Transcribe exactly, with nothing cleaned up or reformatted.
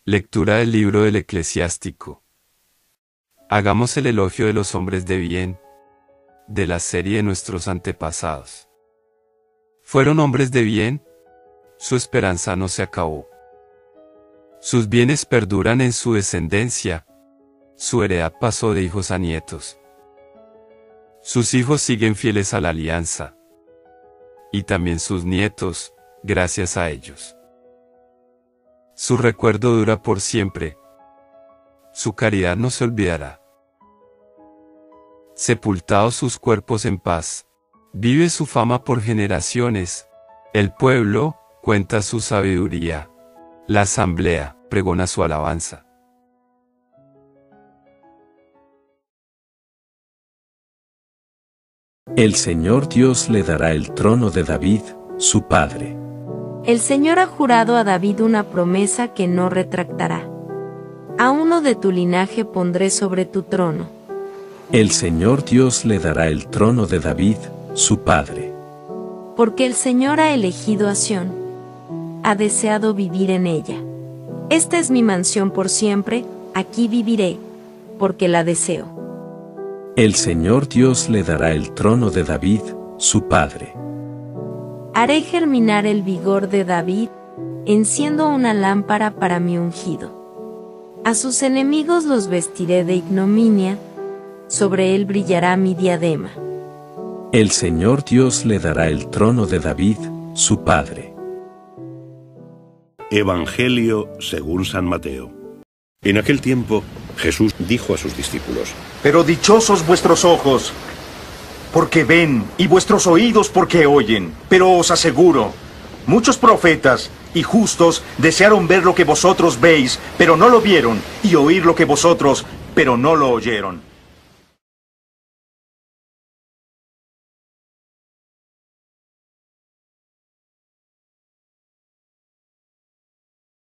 Lectura del libro del Eclesiástico. Hagamos el elogio de los hombres de bien, de la serie de nuestros antepasados. Fueron hombres de bien, su esperanza no se acabó. Sus bienes perduran en su descendencia, su heredad pasó de hijos a nietos. Sus hijos siguen fieles a la alianza, y también sus nietos, gracias a ellos. Su recuerdo dura por siempre, su caridad no se olvidará. Sepultados sus cuerpos en paz, vive su fama por generaciones, el pueblo cuenta su sabiduría, la asamblea pregona su alabanza. El Señor Dios le dará el trono de David, su padre. El Señor ha jurado a David una promesa que no retractará. A uno de tu linaje pondré sobre tu trono. El Señor Dios le dará el trono de David, su padre. Porque el Señor ha elegido a Sión, ha deseado vivir en ella. Esta es mi mansión por siempre, aquí viviré, porque la deseo. El Señor Dios le dará el trono de David, su padre. Haré germinar el vigor de David, enciendo una lámpara para mi ungido. A sus enemigos los vestiré de ignominia, sobre él brillará mi diadema. El Señor Dios le dará el trono de David, su padre. Evangelio según San Mateo. En aquel tiempo, Jesús dijo a sus discípulos: Pero dichosos vuestros ojos, porque ven, y vuestros oídos porque oyen. Pero os aseguro, muchos profetas y justos desearon ver lo que vosotros veis, pero no lo vieron, y oír lo que vosotros, pero no lo oyeron.